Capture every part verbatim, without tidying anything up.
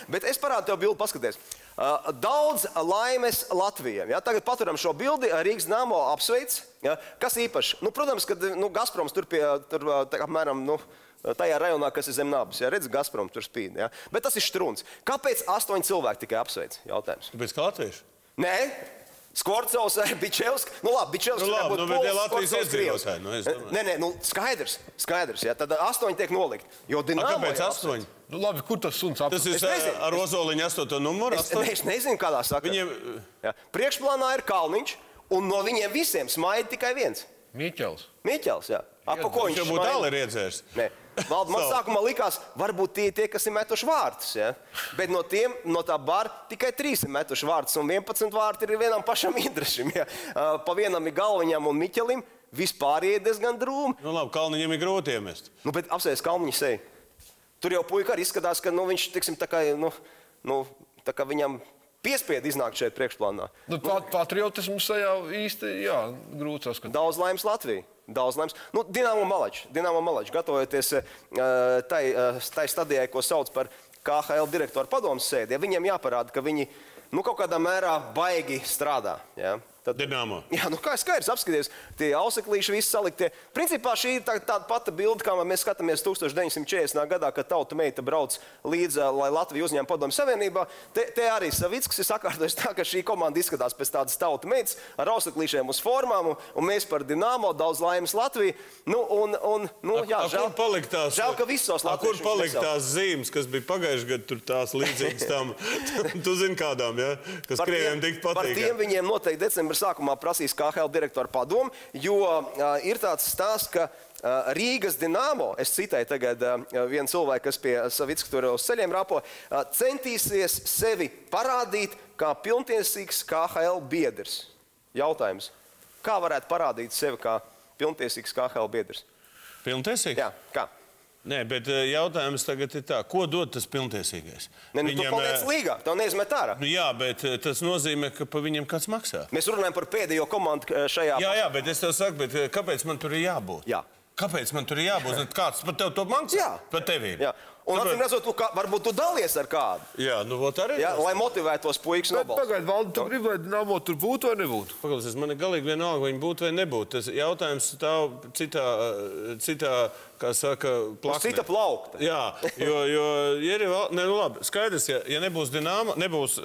Bet es parādu tev bildi, paskaties. Uh, daudz laimes Latvijam. Ja? Tagad paturam šo bildi, Rīgas Dināmo apsveic. Ja? Kas īpaši? Nu, protams, ka nu, Gazproms tur pie, tur, tā, apmēram, nu, tajā rajonā, kas ir zem nabas. Ja? Redz, Gazprom tur spīd. Ja? Bet tas ir štruns. Kāpēc astoņi cilvēki tikai apsveic? Jautājums. Kāpēc kā latvieši? Nē. Skvorcovs, Bičevsk. Nu labi, Bičevsk nu, labi, būtu nu, Pols, Latvijas iedzīvotāji. Nu, nē, nē, nu skaidrs, skaidrs. Ja? Tad astoņi tiek nolikt. Jo Dināmo A, kāpēc astoņi? Nu labi, kur tas suns apsveic? Tas ir ar Ozoliņu astoto numuru? Es, es nezinu, kādā saka. Viņiem... Ja. Priekšplānā ir Kalniņš, un no viņiem visiem smaida tikai viens. Mīķels. Mīķels, jā. Apa, ko viņš jau būtu tāli riedzējis. Nē. Valdi, man sākumā likās, varbūt tie, tie kas ir metuši vārtus, ja? Bet no tiem, no tā bara, tikai trīs ir metuši vārtus, un vienpadsmit vārti ir vienam pašam Indrašim, ja? Pa vienam ir Galviņam un Miķelim, vispārējie diezgan drūmi. Nu labi, Kalniņam ir grūti iemest. Nu, bet apsēs Kalniņu seju. Tur jau puika arī izskatās, ka nu, viņš, tiksim, tā kā, nu, nu, tā kā viņam piespied iznākt šeit priekšplānā. Nu, pat, patriotismu sajā īsti, jā, grūti saskatīt. Daudz laimes Latviju. Daudz laimes. Nu, Dināmo Malači. Dināmo Malači, gatavojoties uh, tai, uh, tai stadijai, ko sauc par K H L direktoru padomas sēdi, ja viņiem jāparāda, ka viņi nu, kaut kādā mērā baigi strādā. Ja? Tad, Dināmo. Jā, nu kā skaidrs, apskaties, tie auseklīši visi saliktie. Principā šī ir tā, tāda pata bilde, kā mēs skatāmies tuksstoš deviņsimt četrdesmitā gadā, kad tauta meita brauc līdz, lai Latviju uzņem padomu savienībā. Te, te arī Savickis ir sakārtojis tā, ka šī komanda izskatās pēc tādas tauta meitas ar auseklīšiem uz formām, un, un mēs par Dināmo, daudz laimes Latviju. Nu, un, un, nu, a, jā, a, žēl, tās, žēl, ka visos a, latviešus kur palika tās zīmes, kas bija pagājuši gadu, tur tās līdzīgas tam, tu zini kādām, ja? Kas krieviem tik patīk. Par tiem viņiem noteikti decembra sākumā prasīs K H L direktoru padomu, jo uh, ir tāds stāsts, ka uh, Rīgas Dināmo, es citēju tagad uh, vienu cilvēku, kas pie Savicka tur uz ceļiem rapo, uh, centīsies sevi parādīt kā pilntiesīgs K H L biedrs. Jautājums. Kā varētu parādīt sevi kā pilntiesīgs K H L biedrs? Pilntiesīgs? Jā, kā? Nē, bet jautājums tagad ir tā, ko dod tas pilntiesīgais? Ne, nu, viņam, tu paliec līgā, tev neizmet ārā. Nu, jā, bet tas nozīmē, ka pa viņam kāds maksā. Mēs runājam par pēdējo komandu šajā... Jā, jā, bet es tev saku, bet kāpēc man tur ir jābūt? Jā. Kāpēc man tur ir jābūt? Kāds par tev to maksā? Jā. Par tevīm? Jā. Un atcīm redzot, tu, kā, varbūt tu dalies ar kādu. Jā, nu vot arī. Jā, lai motivētos puikas nobalst. Pagaid, Valdi, tu gribi, lai Dināmo tur būtu vai nebūtu? Pagaidies, man ir galīgi vienalga, vai viņi būtu vai nebūtu. Tas jautājums stāv citā, citā, kā saka, plaknē. Cita plaukta. Jā, jo, jo, ja ir vēl, ne, nu labi, skaidrs, ja, ja nebūs Dināmo, nebūs,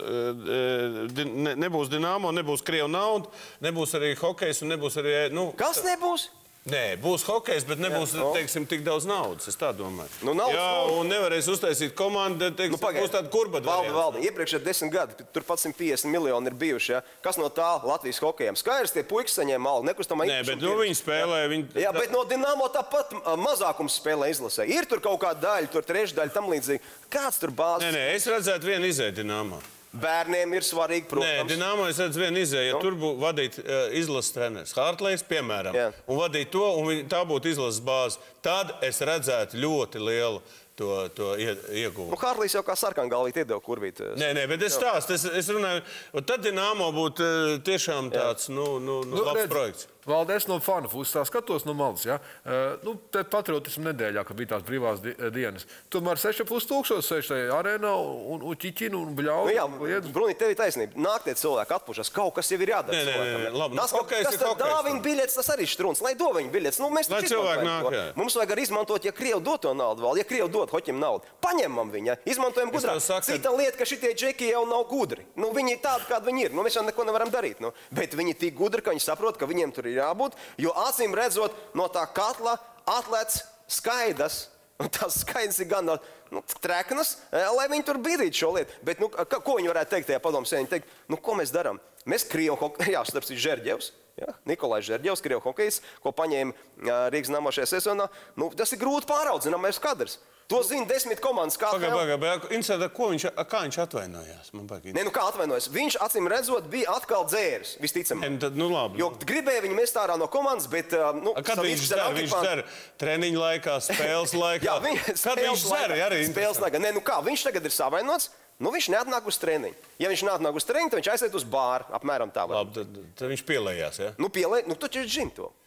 ne, nebūs Dināmo, nebūs Krievu nauda, nebūs arī hokejs un nebūs arī, nu... Kas nebūs? Nē, būs hokejs, bet nebūs, jā, no. teiksim, tik daudz naudas, es tā domāju. Nu, naudas, jā, naudas. Un nevarēs uztaisīt komandu, teiksim, nu, būs tāda kurbada Valdi, variants. Valdi, iepriekš ir desmit gadi, tur pat simt piecdesmit miljoni ir bijuši, ja? Kas no tā Latvijas hokejiem? Skaidrs, tie puikas saņēma algu, nekustamā Nē, bet nu viņi spēlē, viņi... Jā, bet no Dināmo tāpat mazākums spēlē izlasē. Ir tur kaut kāda daļa, tur trešdaļa, tam līdzīgi. Kāds tur bāzes? Nē, nē, es redzētu vienu izēju Dināmo. Bērniem ir svarīgi, protams. Nē, Dināmo es redzu vienu izēju, ja tur būtu vadīt uh, izlases treneris, Hartlejs, piemēram, Jā. un vadīt to, un viņi, tā būtu izlases bāze, tad es redzētu ļoti lielu to, to ieguvumu. Nu, Hartlejs jau kā sarkangalvīt iedeva kurvīt. Nē, nē, bet es stāstu, es, es runāju, un tad Dināmo būtu uh, tiešām tāds, Jā. nu, nu, nu, Nu, labs redz, projekts. Valdi, es no fanu puses tā skatos no malas, ja? Uh, nu, te patriotismu nedēļā, kad bija tās brīvās di dienas. Tomēr seši ar pus tūkstoši sēž tajā arēnā un, un ķiķina un bļauj. Nu, jā, Brunī, tev ir taisnība. Nāk tie cilvēki atpušas, kaut kas jau ir jādara. Nē, nē, nē, labi. Tas, ka, kas tad dāviņu biļets, tas arī štruns. Lai do viņu biļets. Nu, mēs Lai cilvēki nāk, jā. Mums vajag arī izmantot, ja Krievu dot to naudu vēl, ja Krievu dot hoķim naudu. Paņemam viņa, izmantojam gudrāk. Saku, Cita lieta, ka šitie džeki jau nav gudri. Nu, viņi ir tādi, kādi viņi ir. Nu, mēs jau neko nevaram darīt. Nu. Bet viņi tik gudri, ka viņi saprot, ka viņiem tur ir jābūt, jo acīm redzot, no tā katla atlēc skaidas. Un tās skaidrs ir gan nu, treknas, lai viņi tur bīdītu šo lietu. Bet nu, ka, ko viņi varētu teikt tajā padomu sēņu? Teikt, nu, ko mēs darām? Mēs Krievu hokeju, jā, starp citu Žerģevs, jā, Nikolais Žerģevs, Krievu hokejs, ko paņēma Rīgas Dināmo šajā sezonā. Nu, tas ir grūti pāraudzināmais kadrs. To zina desmit komandas K H L. Pagā, pagā, Interesē, ko viņš, kā viņš atvainojās? Man pagā. Nē, nu kā atvainojas? Viņš, acīm redzot, bija atkal dzēris, visticamāk. Nē, tad, nu labi. Jo gribēja viņu mest ārā no komandas, bet... Nu, A, kad viņš dzer? Viņš dzer treniņu laikā, spēles laikā? Jā, viņ, kad viņš dzer? Arī spēles laikā. Nē, nu kā, viņš tagad ir savainots, nu viņš neatnāk uz treniņu. Ja viņš neatnāk uz treniņu, tad viņš aiziet uz bāru, apmēram tā. Labi, tad, tad viņš pielējās, ja? Nu, pielē, nu taču viņš zina to.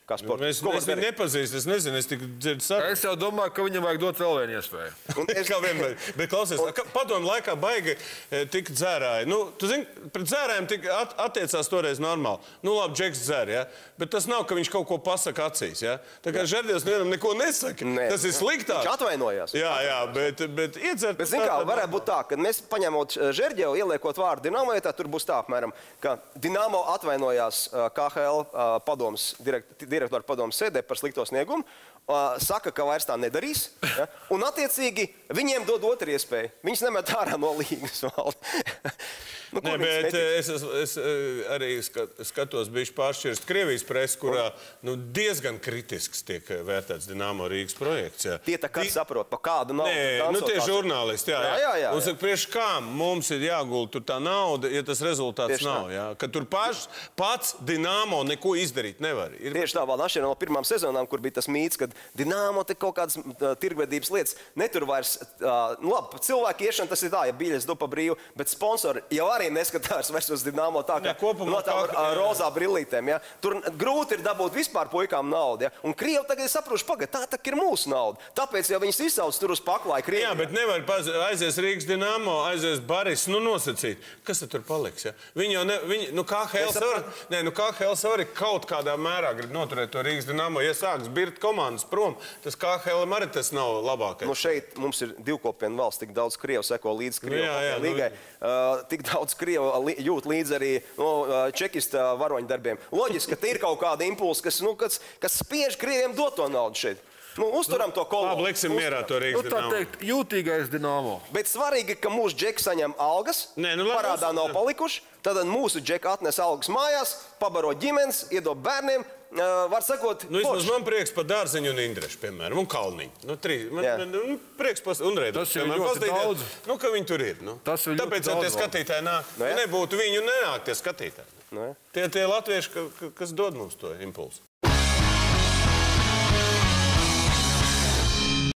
kā sports. Mēs, es viņu nepazīstu, es nezinu, es tik dzirdu saku. Es jau domāju, ka viņam vajag dot vēl vienu iespēju. Un es kā vienmēr, bet klausies, un... padomu laikā baigi tik dzērāji. Nu, tu zini, pret dzērājiem tik at, attiecās toreiz normāli. Nu, labi, Džeks dzer, ja? Bet tas nav, ka viņš kaut ko pasaka acīs, ja? Tā kā Žerdievs nevienam neko nesaka. Nē. Tas ir sliktāk. Viņš atvainojās. Jā, jā, bet, bet iedzert... Bet, zin kā, varētu būt tā, ka mēs paņemot Žerģevu, ieliekot vārdu Dinamo, ja tā tur būs tā, apmēram, ka Dinamo atvainojās K H L padomas, direkt, direktora padomas sēdē par slikto sniegumu, saka, ka vairs tā nedarīs, ja? Un attiecīgi viņiem dod otru iespēju. Viņus nemet ārā no līgas. Nu, Nē, bet es, es, es arī skatos bišķi pāršķirst Krievijas presi, kurā nu, diezgan kritisks tiek vērtēts Dinamo Rīgas projekts. Jā. Tie tā kā Di... saprot, pa kādu naudu. Nē, nu tie žurnālisti, jā, jā. jā, jā, jā. Un saka, priekš kām mums ir jāgulda tur tā nauda, ja tas rezultāts Tieši nav, jā. Ka tur paš, pats Dinamo neko izdarīt nevar. Ir... Tieši tā, vēl atšķirībā no pirmām sezonām, kur bija tas mīts, ka Dinamo te kaut kādas uh, tirgvedības lietas netur vairs, uh, nu labi, cilvēki iešana tas ir tā, ja biļes do pa brīvu, bet sponsori jau arī neskatās vairs uz Dinamo tā, ka kopumā no tā ar tā, rozā brillītēm, ja. Tur grūti ir dabūt vispār puikām naudu, ja. Un Krievi tagad saproši, pagad, tā tā ir mūsu nauda. Tāpēc jau viņas izsauc tur uz paklāju Krievi. Jā, bet nevar aizies Rīgas Dinamo, aizies Baris, nu nosacīt. Kas tad tur paliks, ja? Viņi jau ne, viņi, nu K H L savar, nē, nu K H L savar kaut kādā mērā grib noturēt to Rīgas Dinamo, ja sāks birt komandas prom, tas K H L arī tas nav labākais. Nu šeit mums ir divkopienu valsts, tik daudz Krievu seko līdz Krievu jā, jā, līgai. Nu... Uh, tik daudz Krievu jūt līdz arī no, uh, čekista varoņu darbiem. Loģiski, ka ir kaut kāda impulsa, kas, nu, kas, kas spiež Krieviem dot to naudu šeit. Nu, uzturam to kolonu. Labi, liksim mierā to Rīgas Nu, tā Dinamo. teikt, jūtīgais Dinamo. Bet svarīgi, ka mūsu džeki saņem algas, Nē, nu, labi, parādā mums- nav palikuši, tad mūsu džeki atnes algas mājās, pabaro ģimenes, iedod bērniem, uh, var sakot, Nu, vismaz forši. man prieks par Dārziņu un Indrešu, piemēram, un Kalniņu. Nu, trīs. Man, Jā. man, nu, prieks par un Reidu. Tas ir piemēram, ļoti paskatīties, daudz. Nu, ka viņi tur ir. Nu. Tas ir ļoti Tāpēc jau tie daudz, skatītāji nāk. Nu, jā. Ja nebūtu viņu, nenāk tie skatītāji. Nu, jā. Tie, tie latvieši, ka, ka, kas dod mums to impulsu.